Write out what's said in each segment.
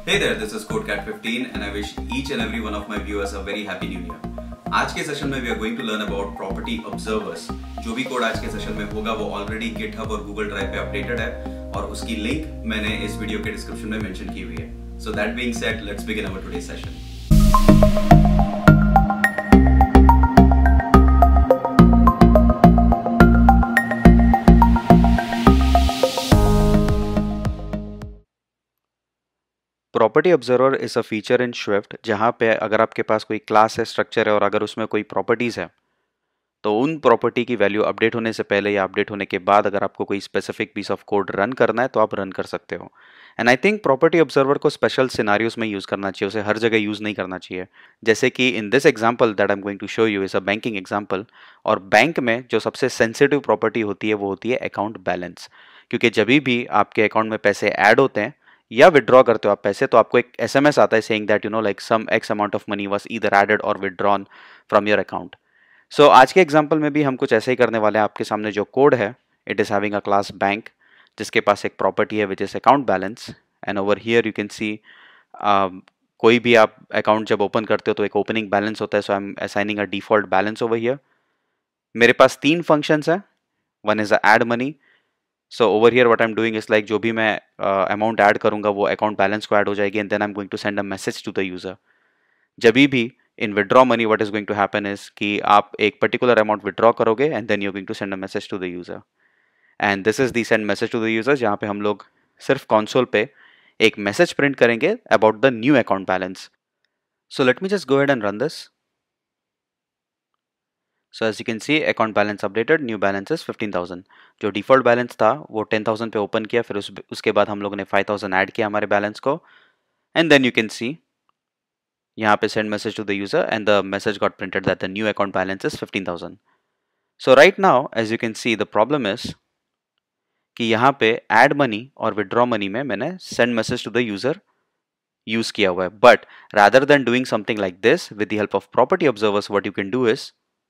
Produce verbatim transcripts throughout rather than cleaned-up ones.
Hey there, this is CodeCat fifteen and I wish each and every one of my viewers a very happy new year. आज के session में we are going to learn about property observers. जो भी code आज के session में होगा वो ऑलरेडी GitHub और Google Drive पे अपडेटेड है और उसकी लिंक मैंने इस वीडियो के डिस्क्रिप्शन में मेंशन की हुई है. So that being said, let's begin our today's session. Property observer is a feature in Swift जहाँ पे अगर आपके पास कोई क्लास है, स्ट्रक्चर है और अगर उसमें कोई प्रॉपर्टीज़ है तो उन प्रॉपर्टी की वैल्यू अपडेट होने से पहले या अपडेट होने के बाद अगर आपको कोई specific piece of code run करना है तो आप रन कर सकते हो. And I think property observer को स्पेशल सिनारियोज में यूज़ करना चाहिए, उसे हर जगह यूज़ नहीं करना चाहिए. जैसे कि in this example that I am going to show you is a banking example. और बैंक में जो सबसे सेंसिटिव प्रॉपर्टी होती है वो होती है अकाउंट बैलेंस. क्योंकि जब भी आपके अकाउंट में पैसे ऐड होते हैं या विड्रॉ करते हो आप पैसे तो आपको एक एसएमएस आता है saying that you know like some X amount of money was either added और withdrawn from your account. So आज के एग्जांपल में भी हम कुछ ऐसे ही करने वाले हैं. आपके सामने जो कोड है it is having a class bank जिसके पास एक प्रॉपर्टी है which is account balance. And over here you can see कोई भी आप अकाउंट जब ओपन करते हो तो एक ओपनिंग बैलेंस होता है. So I am assigning a default balance over here. मेरे पास तीन फंक्शंस हैं. One is a add money. So over here what I am doing is like जो भी मैं अमाउंट uh, ऐड करूंगा वो अकाउंट बैलेंस को ऐड हो जाएगी and then I am going to send a message to the user. जब भी in withdraw money what is going to happen is कि आप एक पर्टिकुलर अमाउंट विड्रॉ करोगे and then you going to send a message to the user. And this is the send message to the user जहाँ पे हम लोग सिर्फ console पे एक मैसेज प्रिंट करेंगे about the new account balance. So let me just go ahead and run this. So as you can see account balance updated, new balance is fifteen thousand. जो default balance था वो ten thousand पे open किया, फिर उस उसके बाद हम लोगों ने five thousand ऐड किया हमारे balance को and then you can see यहाँ पे send message to the user and the message got printed that the new account balance is fifteen thousand. So right now as you can see the problem is कि यहाँ पे add money और withdraw money में मैंने send message to the user use किया हुआ है. But rather than doing something like this with the help of property observers what you can do is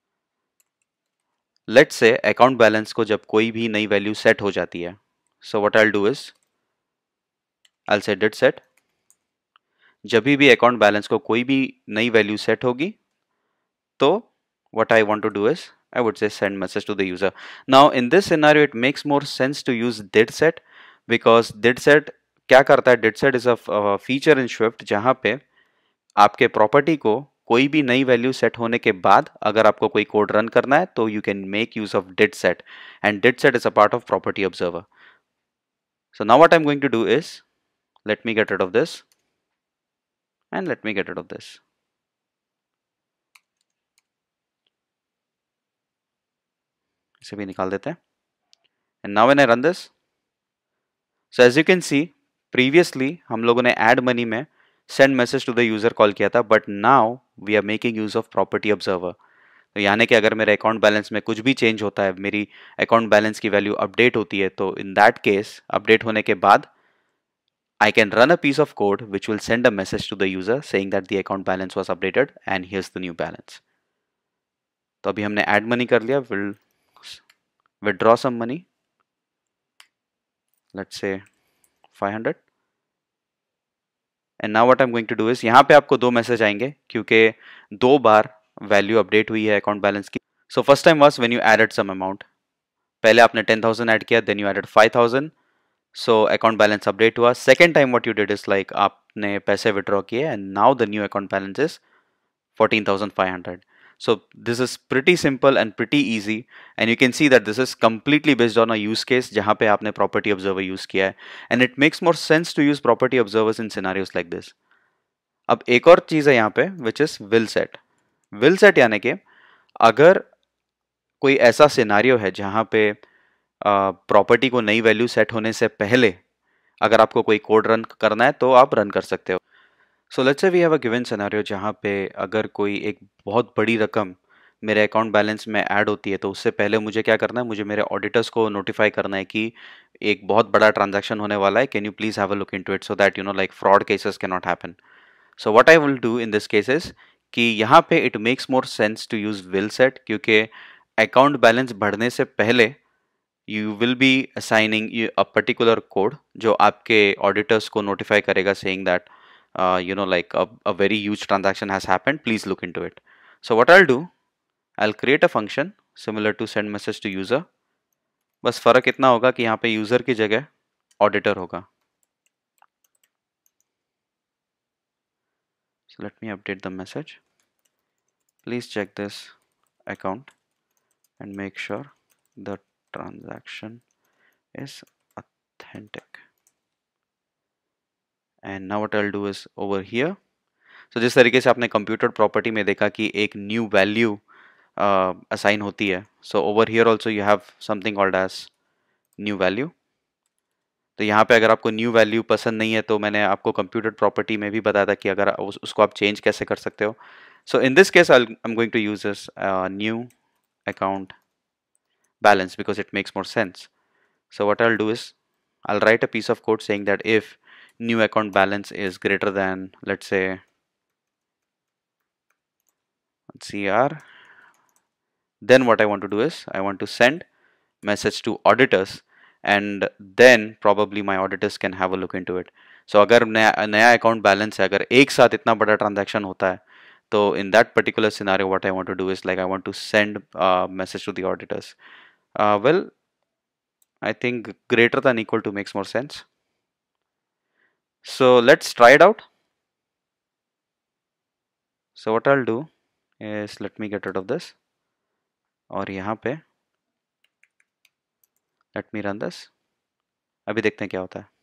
let's say account balance को जब कोई भी नई वैल्यू सेट हो जाती है so what I will do is I will say DidSet. जब भी अकाउंट बैलेंस को कोई भी नई वैल्यू सेट होगी तो what I want to do is I would say send message to the user. Now in this scenario it makes more sense to use DidSet because DidSet क्या करता है, DidSet is a feature in Swift जहाँ पे आपके property को कोई भी नई वैल्यू सेट होने के बाद अगर आपको कोई कोड रन करना है तो you can make use of DidSet and DidSet is a part of property observer. So now what I am going to do is let me get rid of this and let me get rid of this. इसे भी निकाल देते हैं and now when I run this so as you can see previously हम लोगों ने add money में send message to the user call किया था but now we are making use of property observer. तो यानी कि अगर मेरे अकाउंट बैलेंस में कुछ भी चेंज होता है, मेरी अकाउंट बैलेंस की वैल्यू अपडेट होती है तो इन दैट केस अपडेट होने के बाद I can run a piece of code which will send a message to the user saying that the account balance was updated and here's the new balance. तो अभी हमने add money कर लिया. We'll withdraw some money. Let's say five hundred. And now what I'm going to do is यहाँ पे आपको दो message आएंगे क्योंकि दो बार वैल्यू अपडेट हुई है अकाउंट बैलेंस की. So first time was when you added some amount. पहले आपने ten thousand ऐड किया, then you added five thousand. So account balance update हुआ. Second time what you did is like आपने पैसे withdraw किए and now the new account balance is fourteen thousand five hundred. So this is pretty simple and pretty easy and you can see that this is completely based on a use case जहाँ पे आपने property observer use किया है and it makes more sense to use property observers in scenarios like this. अब एक और चीज़ है यहाँ पे which is WillSet. WillSet यानी कि अगर कोई ऐसा सिनारियो है जहाँ पे प्रॉपर्टी uh, को नई वैल्यू सेट होने से पहले अगर आपको कोई कोड रन करना है तो आप रन कर सकते हो. So let's say we have a given scenario जहाँ पे अगर कोई एक बहुत बड़ी रकम मेरे अकाउंट बैलेंस में ऐड होती है तो उससे पहले मुझे क्या करना है, मुझे मेरे ऑडिटर्स को नोटिफाई करना है कि एक बहुत बड़ा ट्रांजैक्शन होने वाला है. Can you please have a look into it so that you know like fraud cases can not happen. So what I will do in this cases कि यहाँ पे it makes more sense to use WillSet क्योंकि account balance बढ़ने से पहले you will be assigning a particular code जो आपके auditors को नोटिफाई करेगा saying that uh, you know, like a, a very huge transaction has happened, please look into it. So what I'll do, I'll create a function similar to send message to user. बस फर्क इतना होगा कि यहाँ पे user की जगह auditor होगा. So let me update the message. Please check this account and make sure the transaction is authentic. And now what I'll do is over here. So जिस तरीके से आपने कंप्यूटर प्रॉपर्टी में देखा कि एक न्यू वैल्यू असाइन होती है, so over here also you have something called as new value. तो यहाँ पे अगर आपको न्यू वैल्यू पसंद नहीं है तो मैंने आपको कंप्यूटर प्रॉपर्टी में भी बताया था कि अगर उस, उसको आप चेंज कैसे कर सकते हो. So in this case I am going to use this new account balance because it makes more sense. So what I'll do is I'll write a piece of code saying that if new account balance is greater than, let's say, cr, then what I want to do is I want to send message to auditors and then probably my auditors can have a look into it. So अगर नया नया account balance है, अगर एक साथ इतना बड़ा transaction होता है, तो in that particular scenario what I want to do is like I want to send a message to the auditors. Uh, well, I think greater than equal to makes more sense. So let's try it out. So what I'll do is let me get rid of this. और यहाँ पे let me run this. अभी देखते हैं क्या होता है.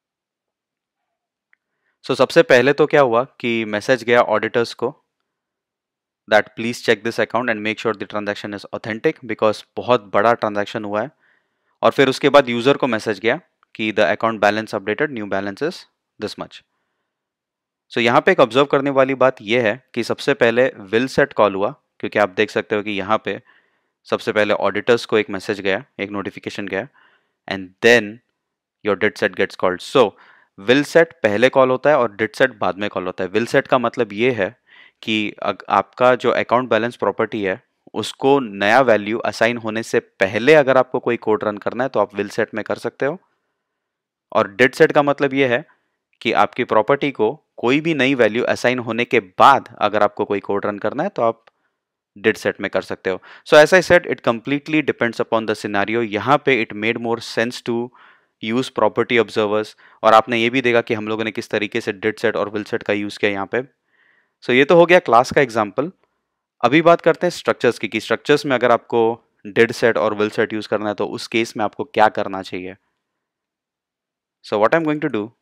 So सबसे पहले तो क्या हुआ कि मैसेज गया ऑडिटर्स को that please check this account and make sure the transaction is authentic because बहुत बड़ा ट्रांजैक्शन हुआ है. और फिर उसके बाद यूजर को मैसेज गया कि the account balance updated, new balance is this much. So so, यहाँ पे एक ऑब्जर्व करने वाली बात यह है कि सबसे पहले विल सेट कॉल हुआ क्योंकि आप देख सकते हो कि यहाँ पे सबसे पहले ऑडिटर्स को एक मैसेज गया, एक नोटिफिकेशन गया and then your did set gets called. So will set पहले कॉल होता है और डिड सेट बाद में कॉल होता है. विल सेट का मतलब ये है कि आपका जो अकाउंट बैलेंस प्रॉपर्टी है उसको नया वैल्यू असाइन होने से पहले अगर आपको कोई कोड रन करना है तो आप विल सेट में कर सकते हो. और डिड सेट का मतलब ये है कि आपकी प्रॉपर्टी को कोई भी नई वैल्यू असाइन होने के बाद अगर आपको कोई कोड रन करना है तो आप डिड सेट में कर सकते हो. So as I said it completely depends upon the scenario. यहाँ पे it made more sense to use property observers. और आपने ये भी देखा कि हम लोगों ने किस तरीके से डिड सेट और विल सेट का यूज किया यहाँ पे. सो so, ये तो हो गया क्लास का एग्जाम्पल. अभी बात करते हैं स्ट्रक्चर्स की कि स्ट्रक्चर्स में अगर आपको डिड सेट और विल सेट यूज करना है तो उस केस में आपको क्या करना चाहिए. So what I am going to do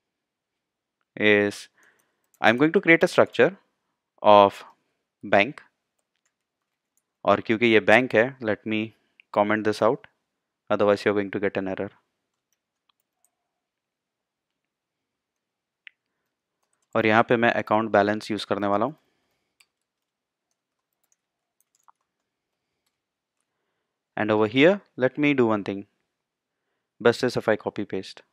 is I'm going to create a structure of bank. और क्योंकि ये बैंक है, let me comment this out, otherwise you're going to get an error. और यहाँ पे मैं account balance यूज करने वाला हूँ. And over here, let me do one thing. Best is if I copy paste.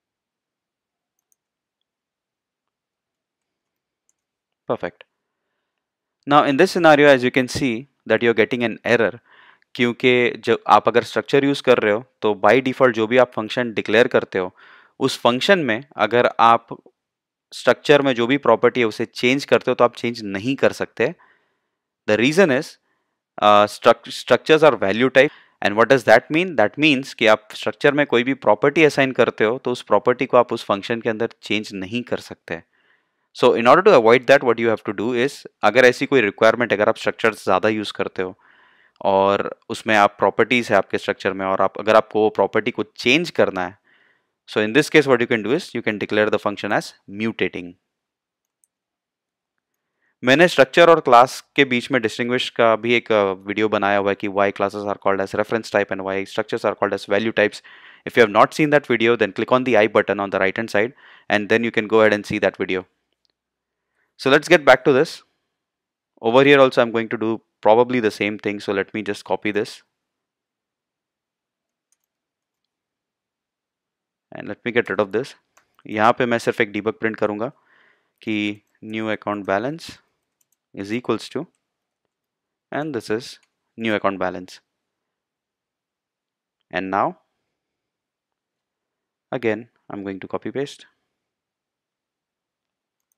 Perfect. Now in this scenario, as you can see that you're getting an error. क्योंकि जब आप अगर structure use कर रहे हो तो बाय डिफॉल्ट जो भी आप फंक्शन डिक्लेयर करते हो उस फंक्शन में अगर आप स्ट्रक्चर में जो भी प्रॉपर्टी है उसे चेंज करते हो तो आप चेंज नहीं कर सकते. The reason is structures are value type. And what does that mean? That means कि आप स्ट्रक्चर में कोई भी प्रॉपर्टी असाइन करते हो तो उस प्रॉपर्टी को आप उस फंक्शन के अंदर चेंज नहीं कर सकते. So in order to avoid that what you have to do is, अगर ऐसी कोई रिक्वायरमेंट, अगर आप स्ट्रक्चर ज़्यादा यूज करते हो और उसमें आप प्रॉपर्टीज है आपके स्ट्रक्चर में और आप अगर आपको वो प्रॉपर्टी को चेंज करना है, so in this case what you can do is you can declare the function as mutating. मैंने स्ट्रक्चर और क्लास के बीच में डिस्टिंग्विश का भी एक वीडियो बनाया हुआ है कि why classes are called as reference type and why structures are called as value types. If you have not seen that video, then click on the I button on the right hand side and then you can go ahead and see that video. So let's get back to this. Over here also I'm going to do probably the same thing, so let me just copy this and let me get rid of this. यहाँ पे मैं सिर्फ एक debug print करूँगा कि new account balance is equals to, and this is new account balance. And now again I'm going to copy paste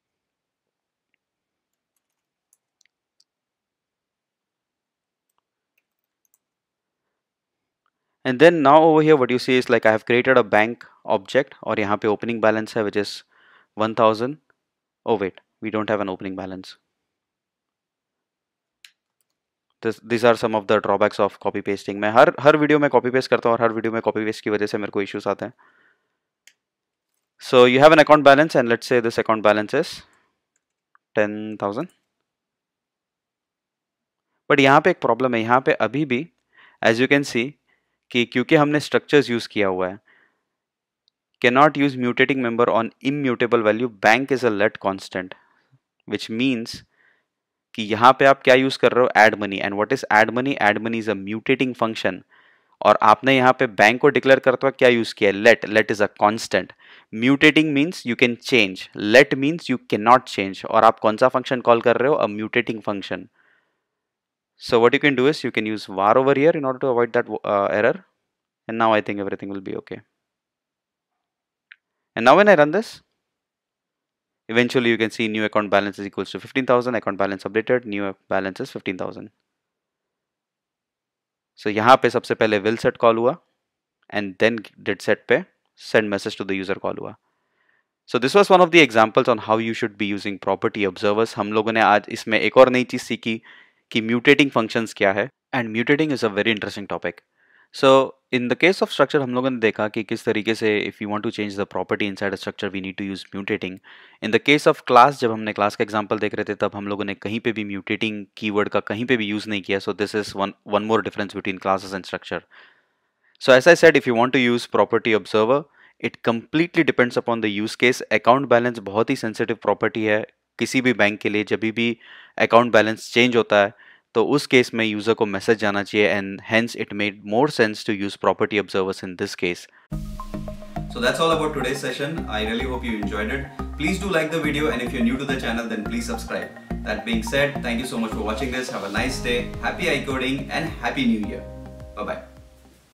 And then now over here what you see is like I have created a bank object और यहाँ पे opening balance है which is one thousand. Oh wait, we don't have an opening balance. This, these are some of the drawbacks of copy pasting. मैं हर हर video में copy paste करता हूँ और हर वीडियो में copy paste की वजह से मेरे को issues आते हैं. So you have an account balance and let's say this account balance is ten thousand. But यहाँ पे एक problem है. यहाँ पे अभी भी as you can see कि क्योंकि हमने structures use किया हुआ है, cannot use mutating member on immutable value. Bank is a let constant, which means कि यहाँ पे आप क्या यूज कर रहे हो, add money. And what is add money? Add money is a mutating function. और आपने यहाँ पे बैंक को डिक्लेयर करते हुए क्या यूज किया, let. Let is a constant. Mutating means you can change. Let means you cannot change. और आप कौन सा फंक्शन कॉल कर रहे हो, a mutating function. So what you can do is you can use var over here in order to avoid that uh, error. And now I think everything will be okay. And now when I run this, eventually you can see new account balance is equals to fifteen thousand, account balance updated, new balance is fifteen thousand. So यहाँ पे सबसे पहले WillSet call हुआ and then DidSet पे send message to the user call हुआ. So this was one of the examples on how you should be using property observers. हम लोगों ने आज इसमें एक और नई चीज सीखी कि mutating functions क्या है, and mutating is a very interesting topic. So in the case of structure हम लोगों ने देखा कि किस तरीके से if you want to change the property inside a structure we need to use mutating. In the case of class, जब हमने class का example देख रहे थे तब हम लोगों ने कहीं पे भी mutating keyword का कहीं पे भी use नहीं किया. So this is one one more difference between classes and structure. So as I said, if you want to use property observer, it completely depends upon the use case. Account balance बहुत ही sensitive property है किसी भी bank के लिए. जब भी account balance change होता है तो उस केस में यूजर को मैसेज जाना चाहिए, and hence it made more sense to use property observers in this case. So that's all about today's session. I really hope you enjoyed it. Please do like the video, and if you're new to the channel then please subscribe. That being said, thank you so much for watching this. Have a nice day, happy eye coding and happy new year. Bye bye.